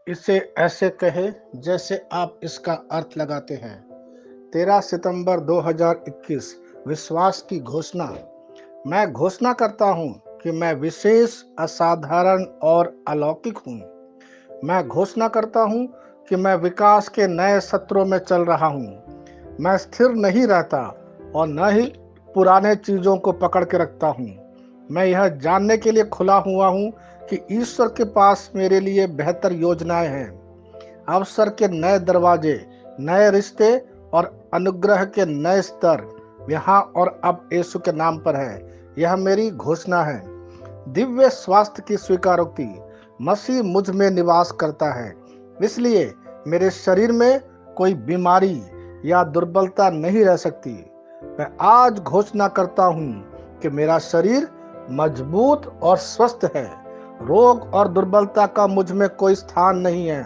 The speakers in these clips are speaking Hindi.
इसे ऐसे कहे जैसे आप इसका अर्थ लगाते हैं। 13 सितंबर 2021। विश्वास की घोषणा। मैं घोषणा करता हूं कि मैं विशेष, असाधारण और अलौकिक हूं। मैं घोषणा करता हूं कि मैं विकास के नए सत्रों में चल रहा हूं। मैं स्थिर नहीं रहता और न ही पुराने चीजों को पकड़ के रखता हूं। मैं यह जानने के लिए खुला हुआ हूं कि ईश्वर के पास मेरे लिए बेहतर योजनाएं हैं। अवसर के नए दरवाजे, नए रिश्ते और अनुग्रह के नए स्तर यहाँ और अब यीशु के नाम पर है। यह मेरी घोषणा है। दिव्य स्वास्थ्य की स्वीकारोक्ति। मसीह मुझ में निवास करता है, इसलिए मेरे शरीर में कोई बीमारी या दुर्बलता नहीं रह सकती। मैं आज घोषणा करता हूँ कि मेरा शरीर मजबूत और स्वस्थ है। रोग और दुर्बलता का मुझ में कोई स्थान नहीं है।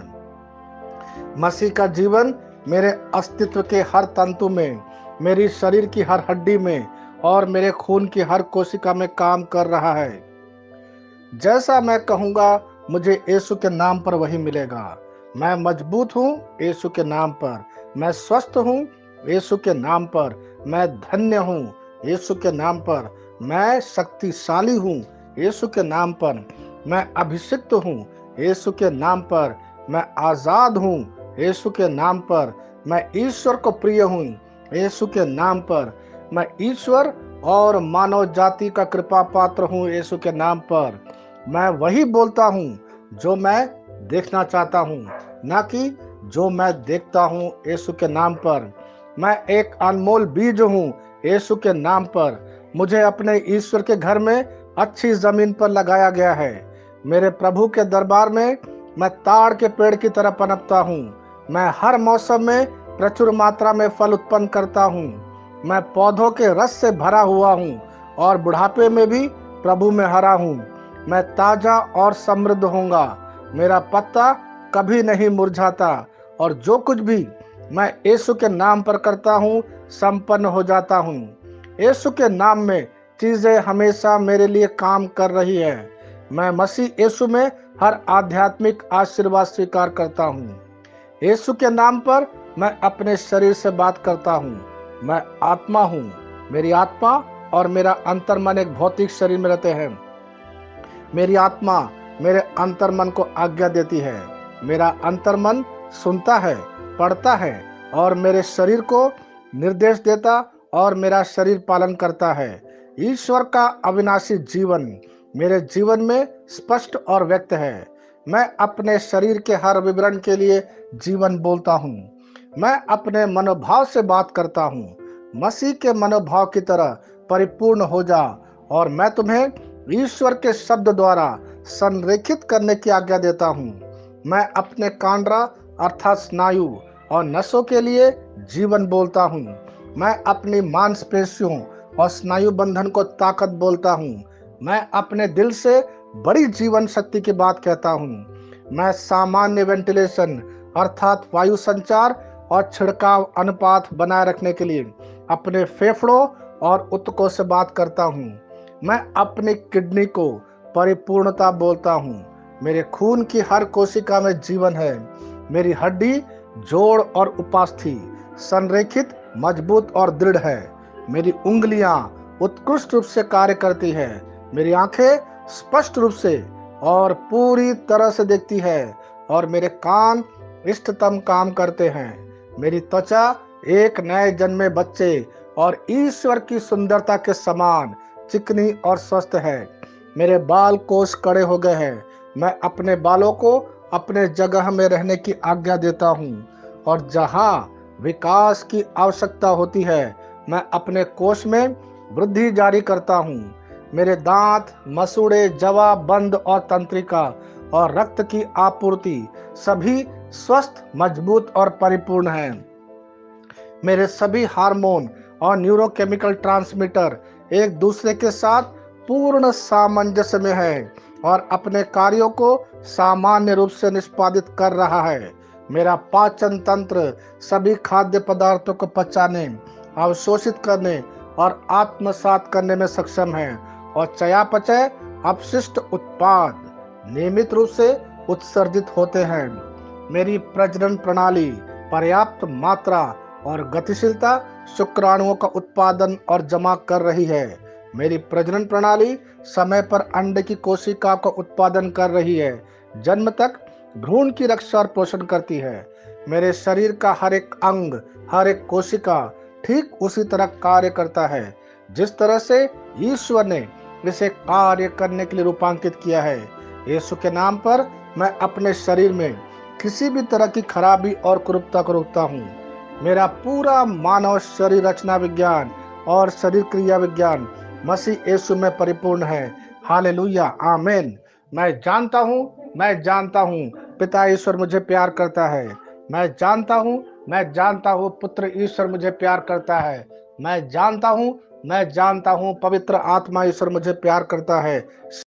मसीह का जीवन मेरे अस्तित्व के हर तंतु में, मेरी शरीर की हर हड्डी में और मेरे खून की हर कोशिका में काम कर रहा है। जैसा मैं कहूँगा, मुझे यीशु के नाम पर वही मिलेगा। मैं मजबूत हूँ यीशु के नाम पर। मैं स्वस्थ हूँ यीशु के नाम पर। मैं धन्य हूँ यीशु के नाम पर। मैं शक्तिशाली हूँ यीशु के नाम पर। मैं अभिषिक्त हूँ यीशु के नाम पर। मैं आजाद हूँ यीशु के नाम पर। मैं ईश्वर को प्रिय हूँ यीशु के नाम पर। मैं ईश्वर और मानव जाति का कृपा पात्र हूँ यीशु के नाम पर। मैं वही बोलता हूँ जो मैं देखना चाहता हूँ, न कि जो मैं देखता हूँ यीशु के नाम पर। मैं एक अनमोल बीज हूँ यीशु के नाम पर। मुझे अपने ईश्वर के घर में अच्छी जमीन पर लगाया गया है। मेरे प्रभु के दरबार में मैं ताड़ के पेड़ की तरह पनपता हूँ। मैं हर मौसम में प्रचुर मात्रा में फल उत्पन्न करता हूँ। मैं पौधों के रस से भरा हुआ हूँ और बुढ़ापे में भी प्रभु में हरा हूँ। मैं ताजा और समृद्ध होऊंगा। मेरा पत्ता कभी नहीं मुरझाता और जो कुछ भी मैं यीशु के नाम पर करता हूँ, संपन्न हो जाता हूँ। यीशु के नाम में चीजें हमेशा मेरे लिए काम कर रही है। मैं मसीह यीशु में हर आध्यात्मिक आशीर्वाद स्वीकार करता हूँ। यीशु के नाम पर मैं अपने शरीर से बात करता हूँ। मैं आत्मा हूँ। मेरी आत्मा और मेरा अंतर्मन एक भौतिक शरीर में रहते हैं। मेरी आत्मा मेरे अंतर्मन को आज्ञा देती है। मेरा अंतर्मन सुनता है, पढ़ता है और मेरे शरीर को निर्देश देता और मेरा शरीर पालन करता है। ईश्वर का अविनाशी जीवन मेरे जीवन में स्पष्ट और व्यक्त है। मैं अपने शरीर के हर विवरण के लिए जीवन बोलता हूँ। मैं अपने मनोभाव से बात करता हूँ। मसीह के मनोभाव की तरह परिपूर्ण हो जा और मैं तुम्हें ईश्वर के शब्द द्वारा संरेखित करने की आज्ञा देता हूँ। मैं अपने कांड्रा अर्थात स्नायु और नसों के लिए जीवन बोलता हूँ। मैं अपनी मांसपेशियों और स्नायु बंधन को ताकत बोलता हूँ। मैं अपने दिल से बड़ी जीवन शक्ति की बात कहता हूँ। मैं सामान्य वेंटिलेशन अर्थात वायु संचार और छिड़काव अनुपात बनाए रखने के लिए अपने फेफड़ों और ऊतकों से बात करता हूँ। मैं अपनी किडनी को परिपूर्णता बोलता हूँ। मेरे खून की हर कोशिका में जीवन है। मेरी हड्डी, जोड़ और उपास्थि संरेखित, मजबूत और दृढ़ है। मेरी उंगलियां उत्कृष्ट रूप से कार्य करती है। मेरी आंखें स्पष्ट रूप से और पूरी तरह से देखती है और मेरे कान इष्टतम काम करते हैं। मेरी त्वचा एक नए जन्मे बच्चे और ईश्वर की सुंदरता के समान चिकनी और स्वस्थ है। मेरे बाल कोष कड़े हो गए हैं। मैं अपने बालों को अपने जगह में रहने की आज्ञा देता हूँ और जहाँ विकास की आवश्यकता होती है, मैं अपने कोष में वृद्धि जारी करता हूँ। मेरे दांत, मसूड़े, जवा, बंद और तंत्रिका और रक्त की आपूर्ति सभी स्वस्थ, मजबूत और परिपूर्ण हैं। मेरे सभी हार्मोन और न्यूरोकेमिकल ट्रांसमीटर एक दूसरे के साथ पूर्ण सामंजस्य में है और अपने कार्यों को सामान्य रूप से निष्पादित कर रहा है। मेरा पाचन तंत्र सभी खाद्य पदार्थों को पचाने, अवशोषित करने और आत्मसात करने में सक्षम है और चयापचय अपशिष्ट उत्पाद नियमित रूप से उत्सर्जित होते हैं। मेरी प्रजनन प्रणाली पर्याप्त मात्रा और गतिशीलता शुक्राणुओं का उत्पादन और जमा कर रही है। मेरी प्रजनन प्रणाली समय पर अंडे की कोशिका का उत्पादन कर रही है, जन्म तक भ्रूण की रक्षा और पोषण करती है। मेरे शरीर का हर एक अंग, हर एक कोशिका ठीक उसी तरह कार्य करता है जिस तरह से ईश्वर ने इसे कार्य करने के लिए रूपांकित किया है। यीशु के नाम पर मैं अपने शरीर में किसी भी तरह की खराबी और कुरूपता को रोकता हूँ। मेरा पूरा मानव शरीर रचना विज्ञान और शरीर क्रिया विज्ञान मसीह यीशु में परिपूर्ण है। हालेलुया, आमीन। मैं जानता हूँ पिता ईश्वर मुझे प्यार करता है। मैं जानता हूँ पुत्र ईश्वर मुझे प्यार करता है। मैं जानता हूँ पवित्र आत्मा ईश्वर मुझे प्यार करता है।